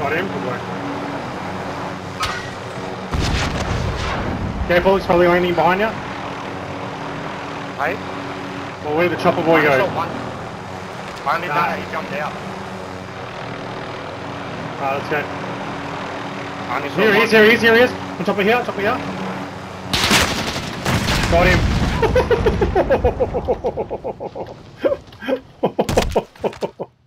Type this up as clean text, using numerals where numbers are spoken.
Got him. Good work. Careful, he's probably landing behind you. Hey? Well, where'd the chopper boy go? Only that, he jumped out. Alright, let's go. Only saw Here he is, one. here he is. On top of here, top of here. Got him.